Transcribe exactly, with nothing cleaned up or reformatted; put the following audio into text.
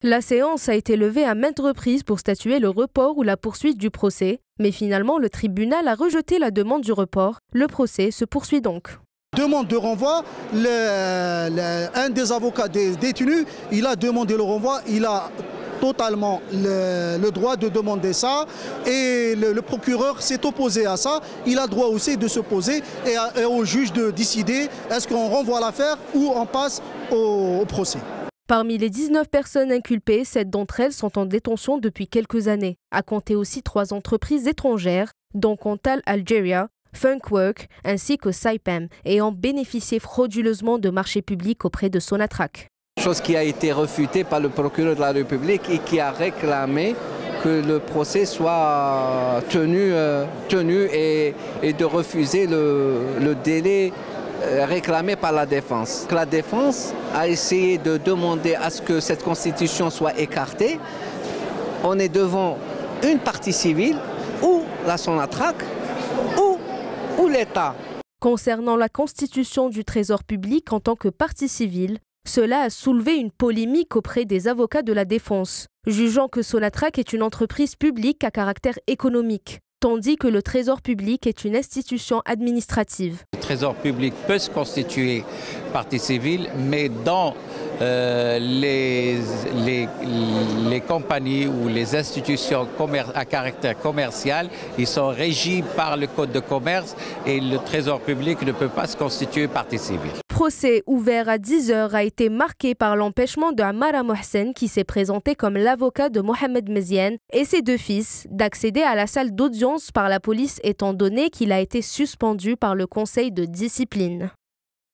La séance a été levée à maintes reprises pour statuer le report ou la poursuite du procès, mais finalement le tribunal a rejeté la demande du report. Le procès se poursuit donc. Demande de renvoi, le, le, un des avocats des détenus, il a demandé le renvoi, il a totalement le, le droit de demander ça et le, le procureur s'est opposé à ça. Il a le droit aussi de s'opposer et, à, et au juge de décider est-ce qu'on renvoie l'affaire ou on passe au, au procès. Parmi les dix-neuf personnes inculpées, sept d'entre elles sont en détention depuis quelques années, à compter aussi trois entreprises étrangères, dont Contal Algeria, Funkwork ainsi que Saipem, ayant bénéficié frauduleusement de marchés publics auprès de Sonatrach. Chose qui a été refutée par le procureur de la République et qui a réclamé que le procès soit tenu, euh, tenu et, et de refuser le, le délai réclamé par la défense. La défense a essayé de demander à ce que cette constitution soit écartée. On est devant une partie civile ou la Sonatrach ou, ou l'État. Concernant la constitution du Trésor public en tant que partie civile, cela a soulevé une polémique auprès des avocats de la défense, jugeant que Sonatrach est une entreprise publique à caractère économique, tandis que le Trésor public est une institution administrative. Le Trésor public peut se constituer partie civile, mais dans euh, les, les, les compagnies ou les institutions à caractère commercial, ils sont régis par le Code de commerce et le Trésor public ne peut pas se constituer partie civile. Procès ouvert à dix heures a été marqué par l'empêchement de Amara Mohsen, qui s'est présenté comme l'avocat de Mohamed Meziane et ses deux fils, d'accéder à la salle d'audience par la police étant donné qu'il a été suspendu par le conseil de discipline.